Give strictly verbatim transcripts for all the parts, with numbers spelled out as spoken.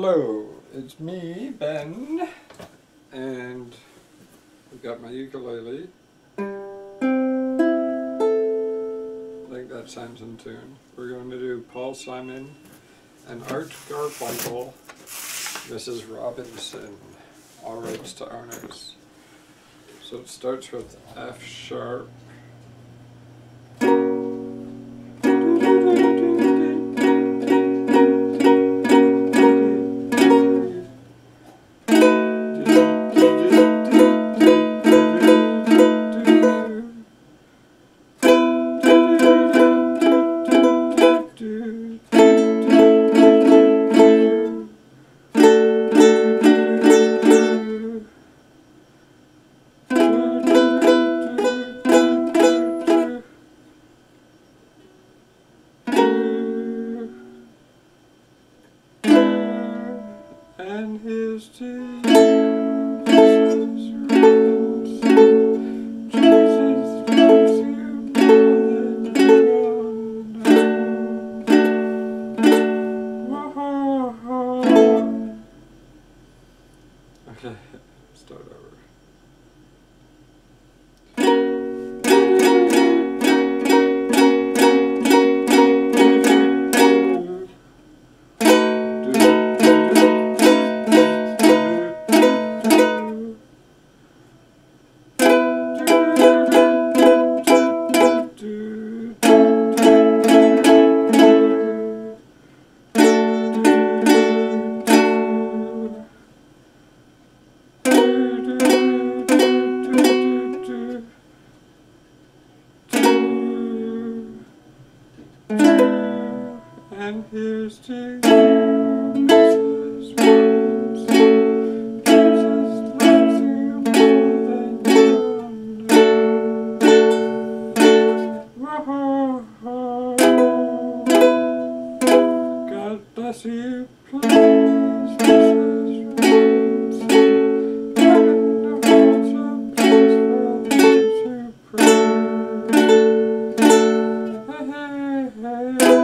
Hello, it's me, Ben, and I've got my ukulele. I think that sounds in tune. We're going to do Paul Simon and Art Garfunkel, Missus Robinson, all rights to owners. So it starts with F sharp. And here's to you, Missus Robinson. Jesus loves you more than you know. Okay, start over. And here's to you, Missus Robinson. Jesus loves you more than you know. God bless you, please, Missus Robinson. Heaven holds a place for those who pray. Hey, hey, hey.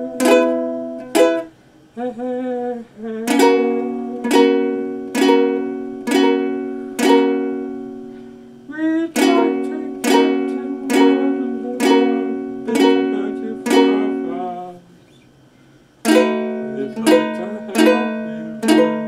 Hey, hey, hey. We'd like to get to know a little bit about you for us. We'd like to help you.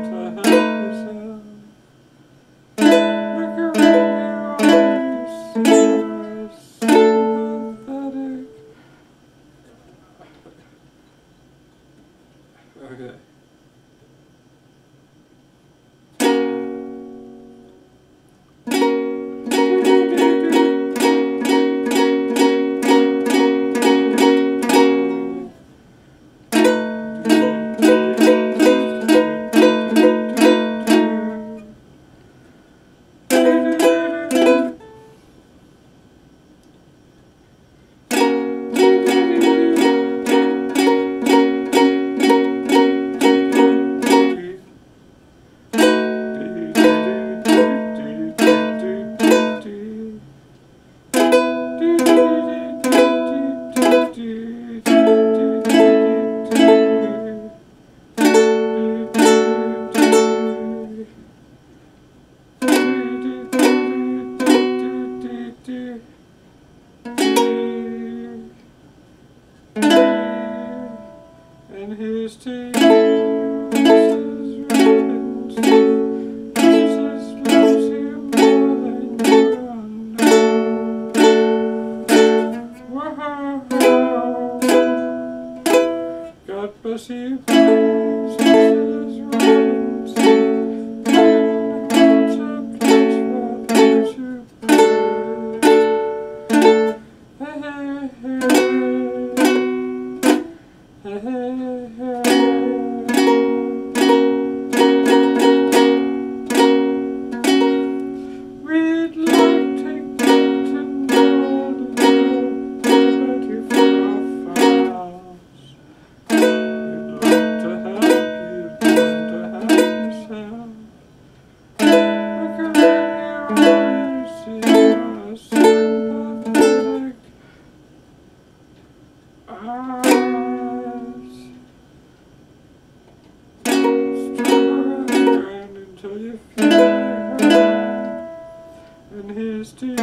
until you feel it. And here's to you.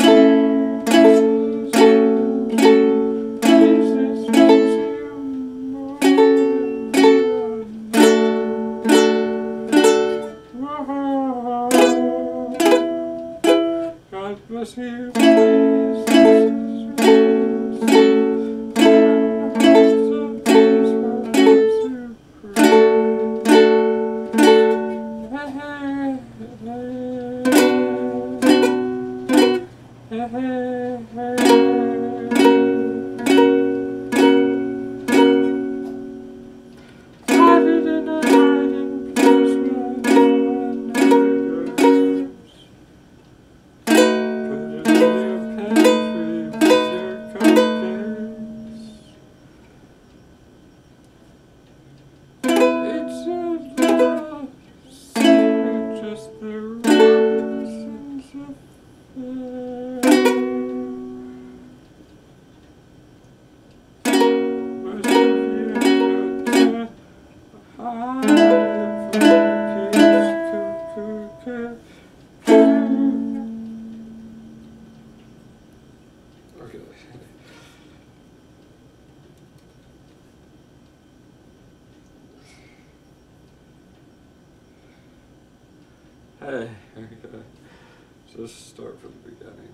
God bless you. Hey, okay. Just start from the beginning.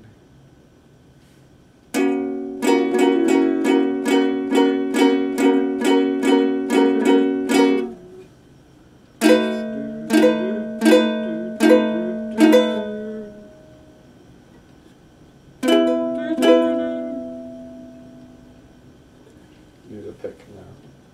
Need a pick now.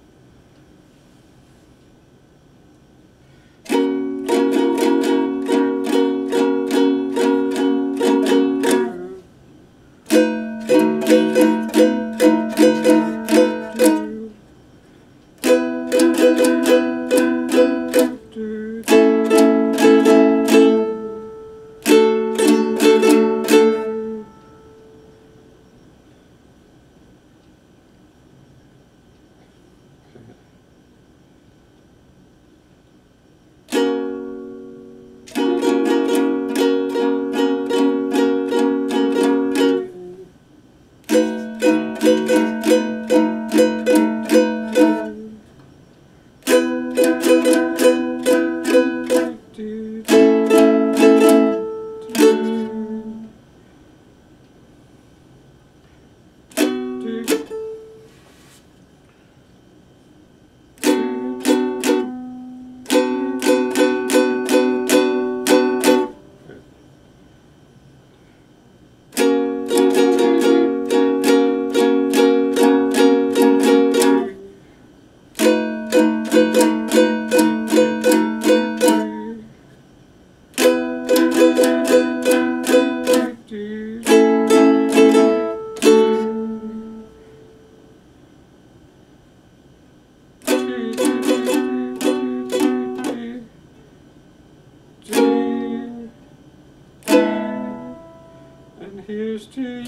Here's to you.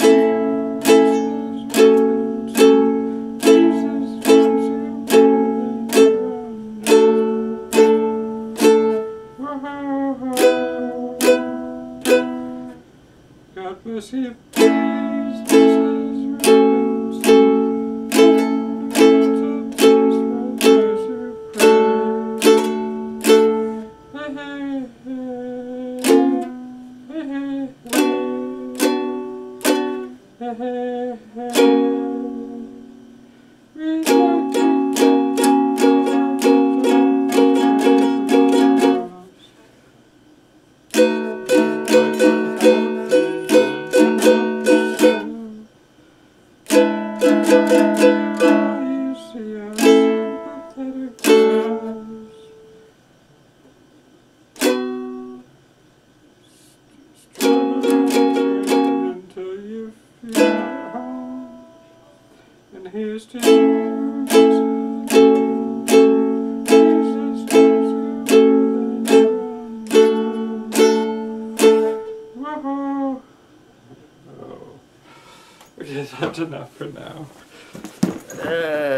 God bless you. And here's to you. Whoa. Oh. Okay, that's enough for now. Uh.